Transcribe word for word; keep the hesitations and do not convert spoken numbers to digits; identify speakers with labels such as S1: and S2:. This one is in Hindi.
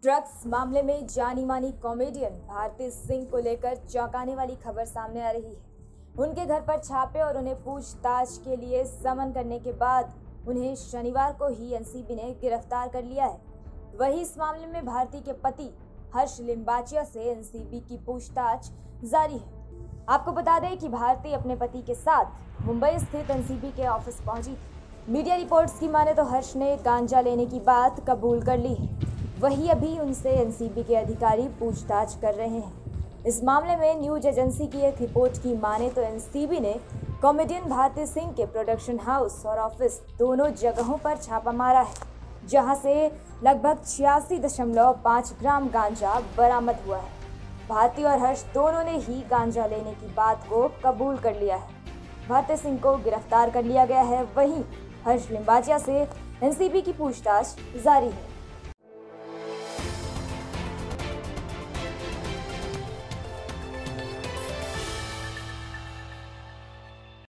S1: ड्रग्स मामले में जानी मानी कॉमेडियन भारती सिंह को लेकर चौंकाने वाली खबर सामने आ रही है। उनके घर पर छापे और उन्हें पूछताछ के लिए समन करने के बाद उन्हें शनिवार को ही एनसीबी ने गिरफ्तार कर लिया है। वहीं इस मामले में भारती के पति हर्ष लिंबाचिया से एनसीबी की पूछताछ जारी है। आपको बता दें कि भारती अपने पति के साथ मुंबई स्थित एनसीबी के ऑफिस पहुंची थी। मीडिया रिपोर्ट्स की माने तो हर्ष ने गांजा लेने की बात कबूल कर ली है। वहीं अभी उनसे एनसीबी के अधिकारी पूछताछ कर रहे हैं। इस मामले में न्यूज एजेंसी की एक रिपोर्ट की माने तो एनसीबी ने कॉमेडियन भारती सिंह के प्रोडक्शन हाउस और ऑफिस दोनों जगहों पर छापा मारा है, जहां से लगभग छियासी दशमलव पाँच ग्राम गांजा बरामद हुआ है। भारती और हर्ष दोनों ने ही गांजा लेने की बात को कबूल कर लिया है। भारती सिंह को गिरफ्तार कर लिया गया है। वहीं हर्ष लिंबाचिया से एनसीबी की पूछताछ जारी है।